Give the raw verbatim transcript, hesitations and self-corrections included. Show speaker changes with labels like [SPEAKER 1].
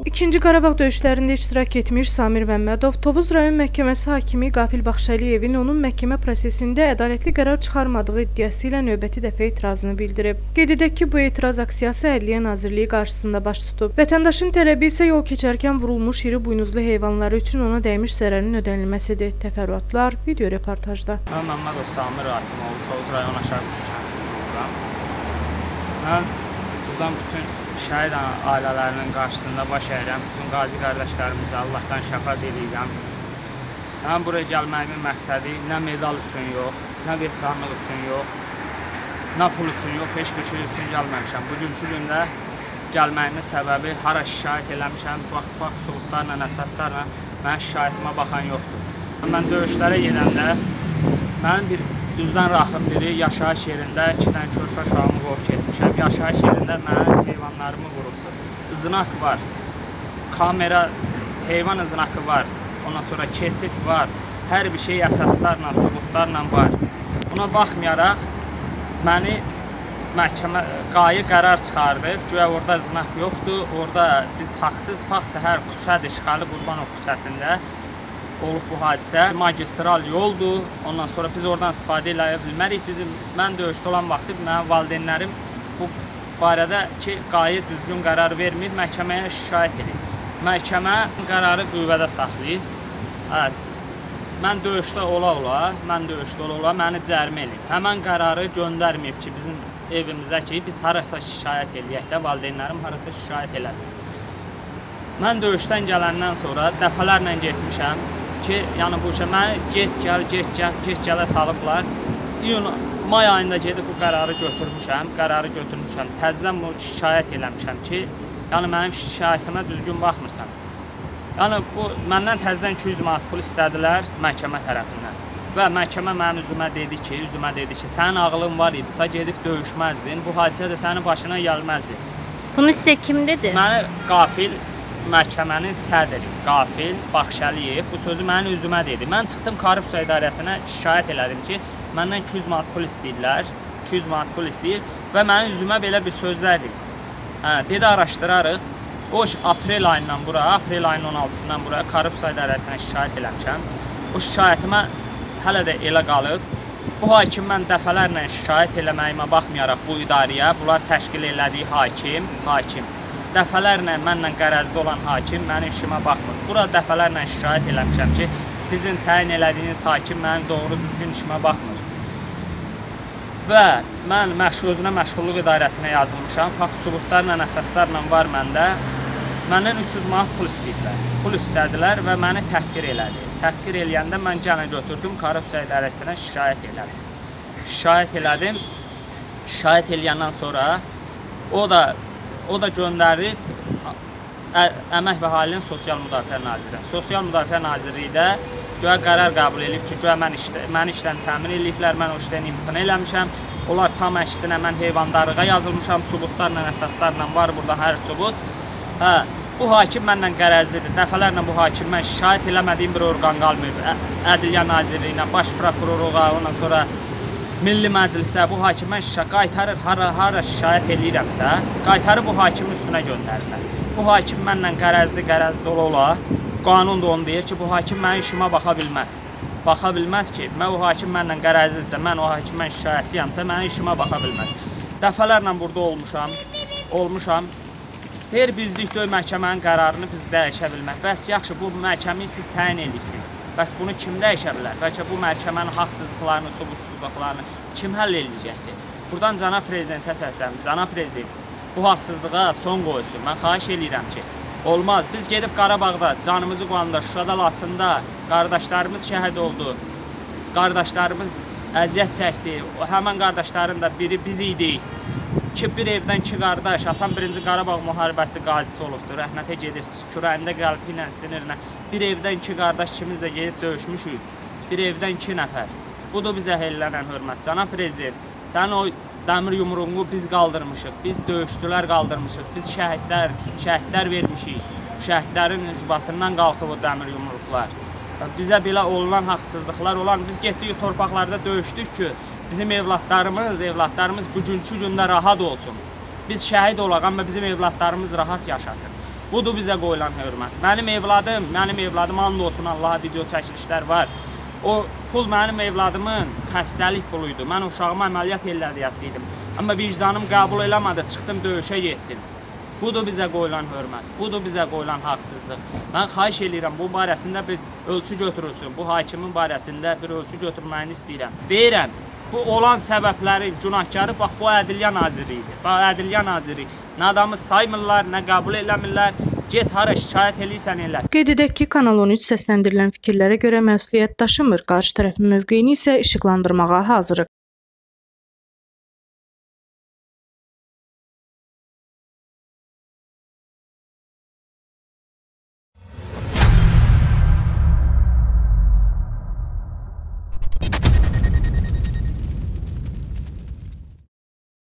[SPEAKER 1] İkinci Qarabağ döyüşlərində iştirak etmiş Samir Məmmədov, Tovuz rayon məhkəməsi hakimi Qafil Baxşəliyevin onun məhkəmə prosesində ədalətli qərar çıxarmadığı iddiası ilə növbəti dəfə etirazını bildirib. Qeyd edək ki, bu etiraz aksiyası Ədliyyə Nazirliyi qarşısında baş tutub. Vətəndaşın tələbi isə yol keçərkən vurulmuş iri buynuzlu heyvanları üçün ona dəymiş zərərin ödənilməsidir. Təfərrüatlar video reportajda.
[SPEAKER 2] Mən Məmmədov Samir Rasimoğlu, Tovuz rayon Aşağı Quşçanlıqdan. Mən buradan bütün şəhid ailələrinin qarşısında baş əyirəm. Bütün qazi qardaşlarımıza Allahdan şəfa diləyirəm. Mən buraya gəlməyimin məqsədi nə medal üçün yox, nə veteranlıq üçün yox, nə pul üçün yox, heç bir şey üçün gəlməmişəm. Bugünkü gündə gəlməyimin səbəbi hara şikayət eləmişəm, vaxt-vaxt sübutlarla, əsaslarla mənim şikayətimə baxan yoxdur. Mən döyüşlərə gedəndə mənim bir düzdən raxım biri yaşayış yerində iki dənə körpə uşağımı qovub getmişəm. Yaşayış yerində mənim heyvanlarımı vurubdur. Iznak var, kamera, heyvan iznakı var, ondan sonra keçid var, hər bir şey əsaslarla, sübutlarla var. Buna baxmayaraq, məni məhkəmə qayi qərar çıxardır. Güya orada iznak yoxdur, orada biz haqsız fakt hər küçədir, İşğali Qurbanov küçəsində olub bu hadisə. Magistral yoldur, ondan sonra biz oradan istifadə edə bilmərik. Bizim, mən döyüşdə olan vaxtı mənim valideynlərim bu barədə ki, qayi düzgün qərar vermir, məhkəməyə şikayət edir. Məhkəmə qərarı qüvvədə saxlayır. Evet. Mən döyüşdə ola-ola, mən döyüşdə ola-ola məni cərimə edir. Həmən qərarı göndərməyib ki, bizim evimizə ki, biz harasa şikayət eləyək də, valideynlərim harasa şikayət eləsin. Mən döyüşdən gələndən sonra dəfələrlə getmişəm ki, yəni bu işə məni get gəl, get gəl, get gələ salıblar. İyun, may ayında gedib bu qərarı götürmüşəm, qərarı götürmüşəm. Təzədən bu şikayət eləmişəm ki, yəni mənim şikayətimə düzgün baxmırsan. Yəni bu, məndən təzədən iki yüz manat pul istədilər məhkəmə tərəfindən. Və məhkəmə mənim üzümə dedi ki, üzümə dedi ki, sənin ağlın var idisə gedib döyüşməzdin, bu hadisə də sənin başına gəlməzdi.
[SPEAKER 3] Bunu sizə kim dedi?
[SPEAKER 2] Məni Qafil məhkəmənin sədri Qafil Baxşəliyev bu sözü mənim üzümə dedi. Mən çıxdım Korrupsiya İdarəsinə şikayət elədim ki, məndən iki yüz manat pul istəyirlər, iki yüz manat pul istəyir və mənim üzümə belə bir sözlər dedi. Hə, dedi araşdırarıq. O aprel ayından bura, aprel ayının on altısından bura Korrupsiya İdarəsinə şikayət eləmişəm. O şikayətimə hələ də elə qalıb. Bu hakim mən dəfələrlə şikayət eləməyimə baxmayaraq bu idarəyə, bunlar təşkil elədiyi hakim, hakim. Dəfələrlə mənlə qərəzdə olan hakim mənim işimə baxmır. Bura dəfələrlə şikayət eləmişəm ki, sizin təyin elədiyiniz hakim mənim doğru düzgün işimə baxmır. Və mən məşğul, özünə məşğulluq idarəsinə yazılmışam. Fakt sübutlarla, əsaslarla var məndə. Məndən üç yüz manat pul istəyirlər. Pul istədilər və məni təhqir elədi. Təhqir eləyəndə mən gələ götürdüm, Korrupsiya İdarəsinə şikayət elədim. Şikayət elədim. Şikayət eləyəndən sonra o da O da göndərib Əmək və Əhalinin Sosial Müdafiə Nazirliyinə. Sosial Müdafiə Nazirliyində güya qərar qəbul edib ki, güya mən işlə, məni işlə təmin ediblər, mən o işdən imtina eləmişəm. Onlar tam əksinə mən heyvandarlığa yazılmışam, sübutlarla, əsaslarla var burada hər sübut. Hə, bu hakim mənlə qərəzlidir. Dəfələrlə bu hakim mən şikayət eləmədiyim bir orqan qalmayıb. Ədliyyə Nazirliyinə, Baş Prokurorluğa, ondan sonra Milli Məclisə bu hakimə qaytarır, hara, hara şikayət eləyirəmsə, qaytarır bu hakimin üstünə göndərirlər. Bu hakim mənlə qərəzli, qərəzli ola-ola, qanun da onu deyir ki, bu hakim mənim işimə baxa bilməz. Baxa bilməz ki, mən o hakim mənlə qərəzlidirsə, mən o hakimdən şikayətçiyəmsə, mənim işimə baxa bilməz. Dəfələrlə burada olmuşam, olmuşam. Deyir, bizlik döy məhkəmənin qərarını biz dəyişə bilmək. Bəs yaxşı, bu məhkəməyi siz təyin edirsiniz. Bəs bunu kim dəyişə bilər? Bəlkə bu məhkəmənin haqsızlıqlarını, subutsuzluqlarını kim həll edəcəkdir? Buradan cənab prezidentə səsləndim. Cənab prezident, bu haqsızlığa son qoysun. Mən xahiş edirəm ki, olmaz. Biz gedib Qarabağda canımızı qoyanda, Şuşada, Laçında qardaşlarımız şəhid oldu. Qardaşlarımız əziyyət çəkdi. Həmən qardaşların da biri biz idik. Ki, bir evdən iki qardaş, atam birinci Qarabağ müharibəsi qazisi olubdur. Rəhmətə gedib, kürəyində qəlbi ilə, sinirlə. Bir evdən iki qardaş ikimiz də gedib döyüşmüşük. Bir evdən iki nəfər. Budur bizə ellənən hörmət. Cənab prezident, sənin o dəmir yumruğunu biz qaldırmışıq. Biz döyüşçülər qaldırmışıq. Biz şəhidlər, şəhidlər vermişik. Şəhidlərin hücubatından qalxıb o dəmir yumruqlar. Bizə belə olunan haqsızlıqlar olan, biz getdik torpaqlarda döyüşdük ki, bizim evlatlarımız, evlatlarımız bugünkü gündə rahat olsun. Biz şəhid olaq, amma bizim evlatlarımız rahat yaşasın. Budur bizə qoyulan hörmət. Mənim evladım, mənim evladım and olsun Allaha video çəkilişlər var. O pul mənim evladımın xəstəlik puluydu. Mən uşağıma əməliyyat elədiyəsiydim. Amma vicdanım qəbul eləmədi, çıxdım döyüşə getdim. Budur bizə qoyulan hörmət, budur bizə qoyulan haqsızlıq. Mən xahiş edirəm, bu barəsində bir ölçü götürülsün, bu hakimin barəsində bir ölçü götürməyini istəyirəm. Deyirəm, bu olan səbəblərin günahkarı bax bu Ədliyyə Naziri idi. Bax Ədliyyə Naziri. Nə adamı saymırlar, nə qəbul eləmirlər. Get hara şikayət eləyirsən elə.
[SPEAKER 1] Qeyd edək ki, Kanal on üç səsləndirilən fikirlərə görə məsuliyyət daşımır, qarşı tərəfin mövqeyini isə işıqlandırmağa hazırıq.